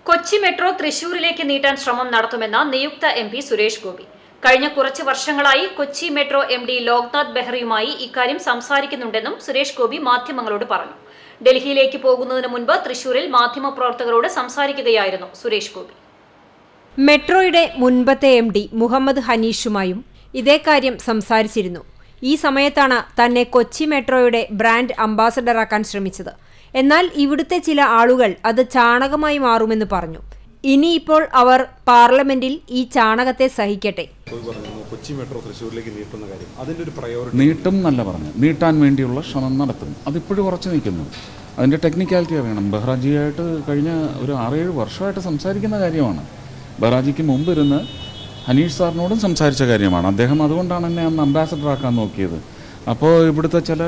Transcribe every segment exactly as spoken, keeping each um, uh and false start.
Kochi metro തൃശൂരിലേക്ക് നീട്ടാൻ ശ്രമം നടത്തുമെന്ന നിയുക്ത എം പി സുരേഷ് ഗോപി. കഴിഞ്ഞ കുറച്ച് വർഷങ്ങളായി Kochi metro M D Loknath ബെഹ്റയുമായി ഇക്കാര്യം സംസാരിക്കുന്നുണ്ടെന്നും സുരേഷ് ഗോപി മാധ്യമങ്ങളോട് പറഞ്ഞു. ഡൽഹിയിലേക്ക് പോകുന്നതിന് മുൻപ് തൃശൂരിൽ മാധ്യമപ്രവർത്തകരോട് സംസാരിക്കുകയായിരുന്നു സുരേഷ് ഗോപി. മെട്രോയുടെ മുൻപത്തെ എം ഡി മുഹമ്മദ് ഹനീഷുമായും ഇതേ കാര്യം സംസാരിച്ചിരുന്നു. ഈ സമയത്താണ് തന്നെ കൊച്ചി മെട്രോയുടെ ബ്രാൻഡ് അംബാസഡറാക്കാൻ ശ്രമിച്ചത്. എന്നാൽ ഇവിടുത്തെ ചില ആളുകൾ അത് ചാണകമായി മാറുമെന്ന് പറഞ്ഞു. ഇനിയിപ്പോൾ അവർ പാർലമെന്റിൽ ഈ ചാണകത്തെ സഹിക്കട്ടെ. കൊച്ചി മെട്രോ തൃശ്ശൂരിലേക്ക് നീട്ടുന്ന കാര്യം അതിന്റെ ഒരു പ്രയോറിറ്റി നീട്ടും എന്നല്ല പറഞ്ഞു, നീട്ടാൻ വേണ്ടിയുള്ള ശ്രമം നടത്തും. അതിപ്പോഴും ഉറച്ചു നിൽക്കുന്നു. അതിൻ്റെ ടെക്നിക്കാലിറ്റി അറിയണം. ബെഹ്റാജിയായിട്ട് കഴിഞ്ഞ ഒരു ആറേഴ് വർഷമായിട്ട് സംസാരിക്കുന്ന കാര്യമാണ്. ബെഹ്റാജിക്ക് മുമ്പ് ഇരുന്ന് ഹനീഷ് സാറിനോടും സംസാരിച്ച കാര്യമാണ്. അദ്ദേഹം അതുകൊണ്ടാണ് എന്നെ അന്ന് അംബാസഡറാക്കാൻ നോക്കിയത്. അപ്പോൾ ഇവിടുത്തെ ചില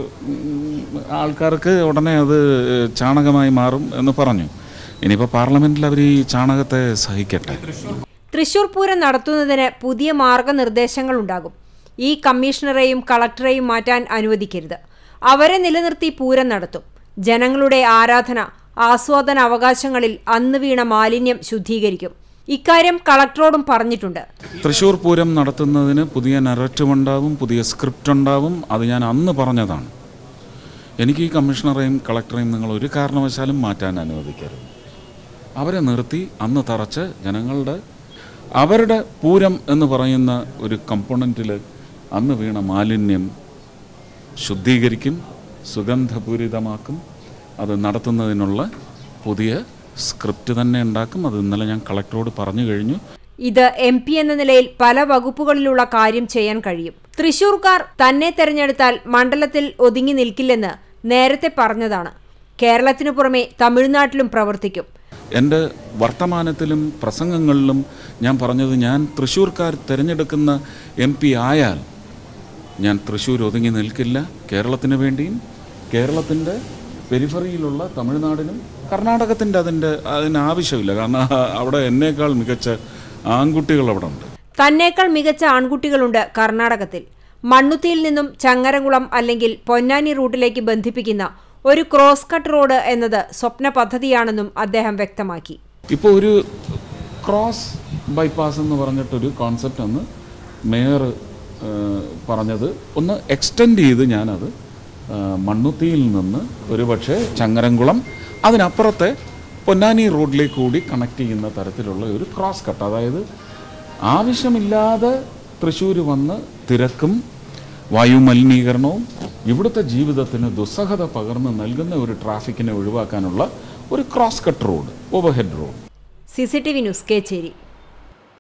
ആൾക്കാർക്ക് ഉടനെ അത് ചാണകമായി മാറും എന്ന് പറഞ്ഞു. ഇനിയിപ്പോൾ പാർലമെന്റിൽ അവർ ഈ ചാണകത്തെ സഹിക്കട്ടെ. തൃശൂർ പൂരം നടത്തുന്നതിന് പുതിയ മാർഗനിർദ്ദേശങ്ങളുണ്ടാകും. ഈ കമ്മീഷണറെയും കളക്ടറെയും മാറ്റാൻ അനുവദിക്കരുത്. അവരെ നിലനിർത്തി പൂരം നടത്തും. ജനങ്ങളുടെ ആരാധന, ആസ്വാദന അവകാശങ്ങളിൽ അന്ന് വീണ മാലിന്യം ശുദ്ധീകരിക്കും. ഇക്കാര്യം കളക്ടറോടും പറഞ്ഞിട്ടുണ്ട്. തൃശ്ശൂർ പൂരം നടത്തുന്നതിന് പുതിയ നറേറ്റീവ് ഉണ്ടാവും, പുതിയ സ്ക്രിപ്റ്റ് ഉണ്ടാവും. അത് ഞാൻ അന്ന് പറഞ്ഞതാണ്. എനിക്ക് ഈ കമ്മീഷണറെയും കളക്ടറെയും നിങ്ങൾ ഒരു കാരണവശാലും മാറ്റാൻ അനുവദിക്കരുത്. അവരെ നിർത്തി അന്ന് തറച്ച് ജനങ്ങളുടെ അവരുടെ പൂരം എന്ന് പറയുന്ന ഒരു കമ്പോണൻറ്റിൽ അന്ന് വീണ മാലിന്യം ശുദ്ധീകരിക്കും, സുഗന്ധപൂരിതമാക്കും. അത് നടത്തുന്നതിനുള്ള പുതിയ സ്ക്രിപ്റ്റ് തന്നെ ഉണ്ടാക്കും. അത് ഇന്നലെ ഞാൻ കളക്ടറോട് പറഞ്ഞു കഴിഞ്ഞു. ഇത് എം പി എന്ന നിലയിൽ പല വകുപ്പുകളിലുള്ള കാര്യം ചെയ്യാൻ കഴിയും. തൃശൂർക്കാർ തന്നെ തെരഞ്ഞെടുത്താൽ മണ്ഡലത്തിൽ ഒതുങ്ങി നിൽക്കില്ലെന്ന് നേരത്തെ പറഞ്ഞതാണ്. കേരളത്തിനു പുറമെ തമിഴ്നാട്ടിലും പ്രവർത്തിക്കും. എൻ്റെ വർത്തമാനത്തിലും പ്രസംഗങ്ങളിലും ഞാൻ പറഞ്ഞത്, ഞാൻ തൃശ്ശൂർക്കാർ തിരഞ്ഞെടുക്കുന്ന എം പി ആയാൽ ഞാൻ തൃശ്ശൂർ ഒതുങ്ങി നിൽക്കില്ല. കേരളത്തിന് വേണ്ടിയും കേരളത്തിൻ്റെ പെരിഫറിയിലുള്ള തമിഴ്നാടിനും കർണാടകത്തിൻ്റെ അതിൻ്റെ അതിന് ആവശ്യമില്ല. കാരണം അവിടെ എന്നേക്കാൾ മികച്ച ആൺകുട്ടികൾ അവിടെ ഉണ്ട്. തന്നേക്കാൾ മികച്ച ആൺകുട്ടികളുണ്ട് കർണാടകത്തിൽ. മണ്ണുത്തിയിൽ നിന്നും ചങ്ങരംകുളം അല്ലെങ്കിൽ പൊന്നാനി റൂട്ടിലേക്ക് ബന്ധിപ്പിക്കുന്ന ഒരു ക്രോസ് കട്ട് റോഡ് എന്നത് സ്വപ്ന പദ്ധതിയാണെന്നും അദ്ദേഹം വ്യക്തമാക്കി. ഇപ്പോൾ ഒരു ക്രോസ് ബൈപ്പാസ് എന്ന് പറഞ്ഞിട്ടൊരു കോൺസെപ്റ്റ് അന്ന് മേയർ പറഞ്ഞത് ഒന്ന് എക്സ്റ്റെൻഡ് ചെയ്ത് ഞാനത് മണ്ണുത്തിയിൽ നിന്ന് ഒരുപക്ഷെ ചങ്ങരംകുളം അതിനപ്പുറത്തെ പൊന്നാനി റോഡിലേക്ക് കൂടി കണക്ട് ചെയ്യുന്ന തരത്തിലുള്ള ഒരു ക്രോസ് കട്ട്, അതായത് ആവശ്യമില്ലാതെ തൃശ്ശൂർ വന്ന് തിരക്കും വായുമലിനീകരണവും ഇവിടുത്തെ ജീവിതത്തിന് ദുസ്സഹത പകർന്ന് നൽകുന്ന ഒരു ട്രാഫിക്കിനെ ഒഴിവാക്കാനുള്ള ഒരു cross cut road, overhead road. C C T V news, Kecheri.